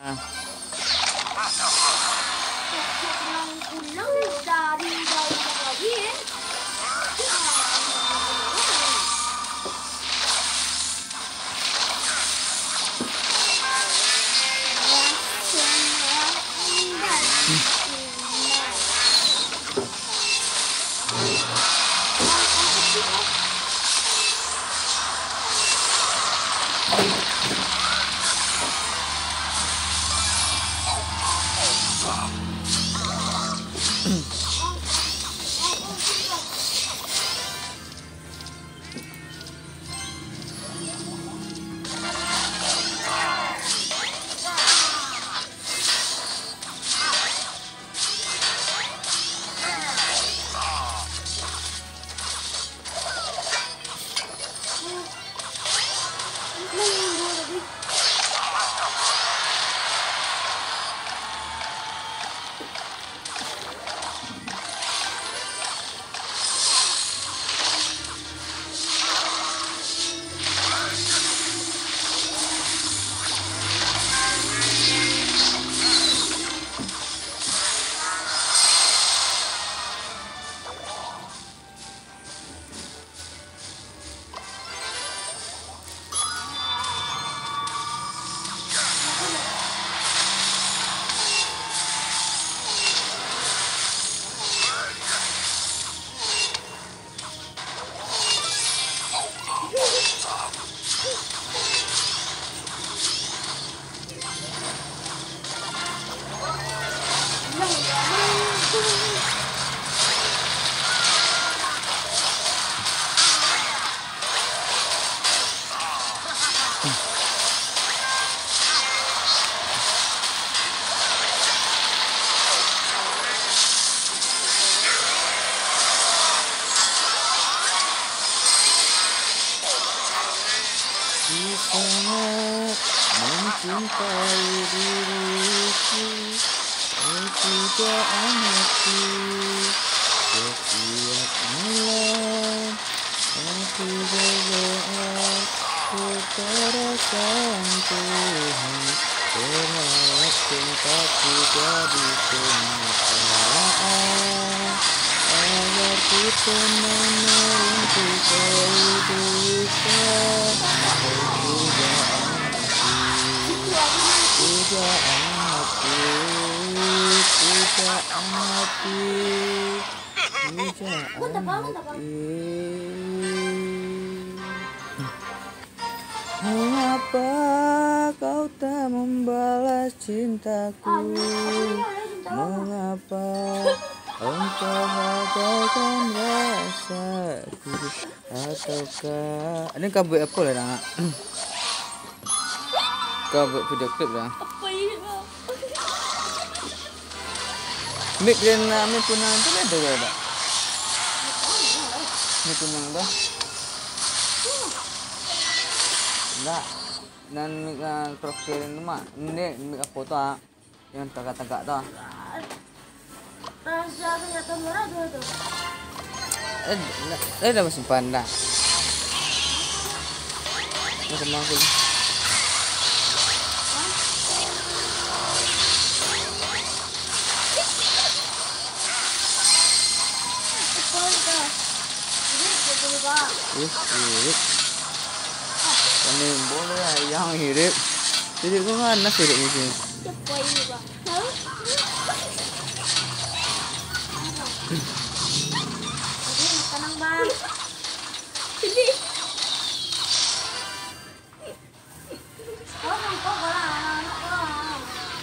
sangat mencintai diriku, pujaan hati setiap malam. Aku berdoa kepada Sang Tuhan, berharap cintaku jadi kenyataan, agar kita menurunkan kehidupan. Pujaan hati, pujaan hati, pujaan hati. Mengapa kau tak membalas cintaku? Mengapa engkau abaikan rasaku? Ataukah ini kau buat apa lah nak? Kau buat video klip lah. Apa ini? Mik dan Ami punang tu ada ke tak? Mik punang dah. Tak. Dan mik profil tu mak. Ni mik apa tu ah? Yang tegak-tegak tu. Rasa kelihatan merah tu. Dah simpan dah. Macam aku. Hidup. Kami boleh yang hidup. Jadi kau kan nak hidup macam ni. Apa ini bang? Ini makanan bang. Ini. Kau nampak bola anak kau.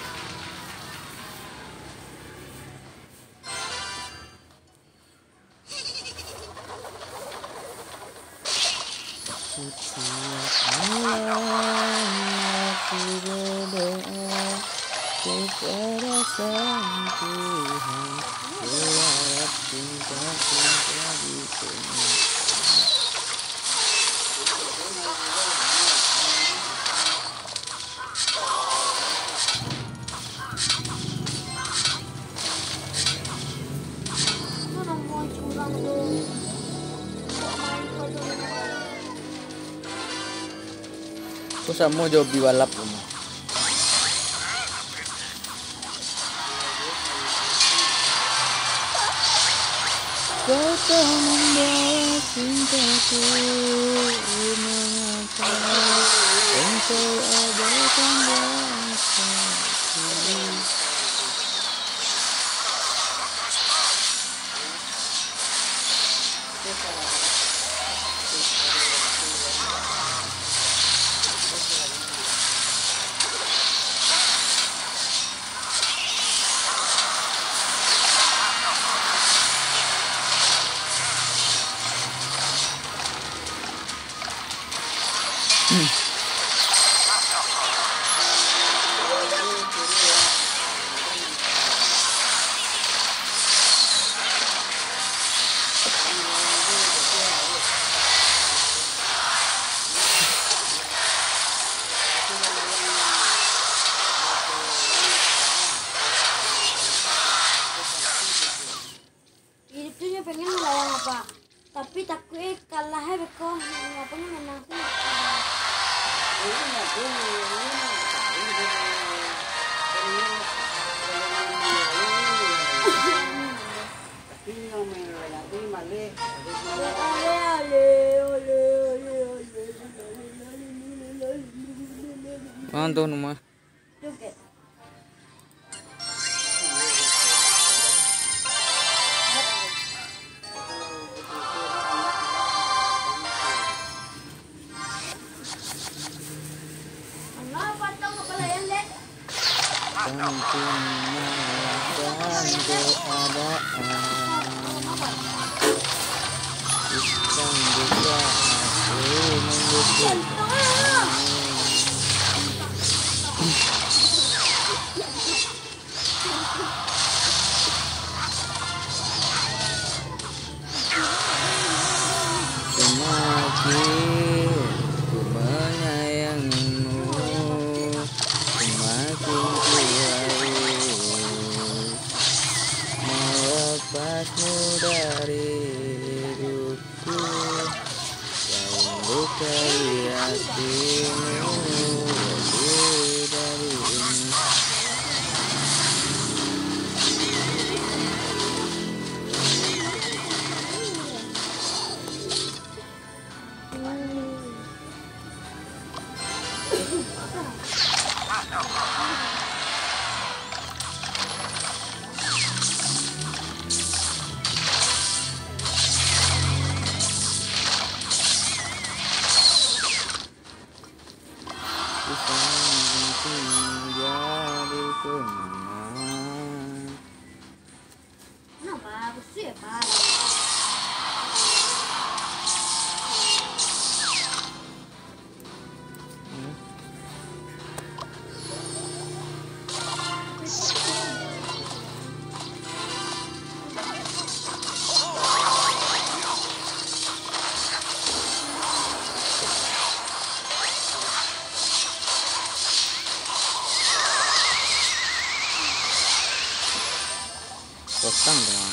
Setiap malam aku berdoa kepada Sang Tuhan, berharap cintaku jadi kenyataan. Kau nampak curang tu. Kau sama jauh biwalap ni. Kau telah membawa cintaku mengapa engkau abaikan rasaku. Hidup tuh dia pengen melawan apa, tapi takutnya kalahnya beko ngapanya menang sih. Mantu nama. Joget. Apa tahu kepalayan dek? Tantu mengalahkan keadaan. Bukan bisa aku membutuhkan. Semakin ku menyayangimu, semakin ku harus melepasmu dari hidupku. Yang lukai hatimu lebih dari ini. Kita mungkin menjadi kenangan. Kenapa? Aku sih ya pak. Kosong dong.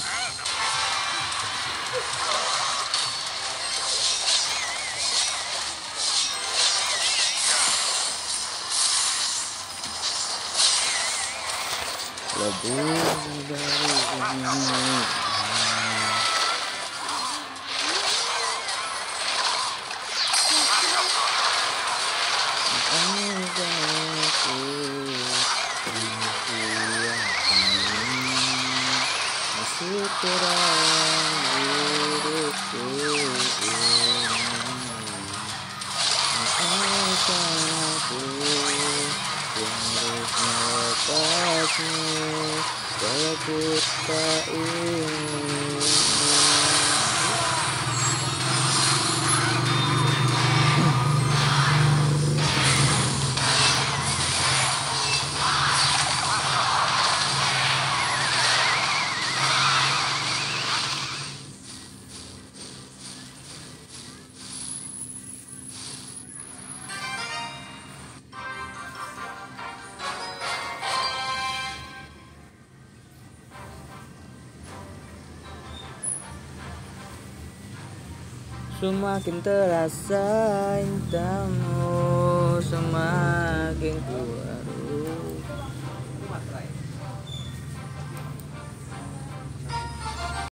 Lebih dari ini. Masih terang hidupku ini. Maafkan aku yang harus melepasmu, kalau ku tak ingin. Semakin terasa cintamu, semakin kuat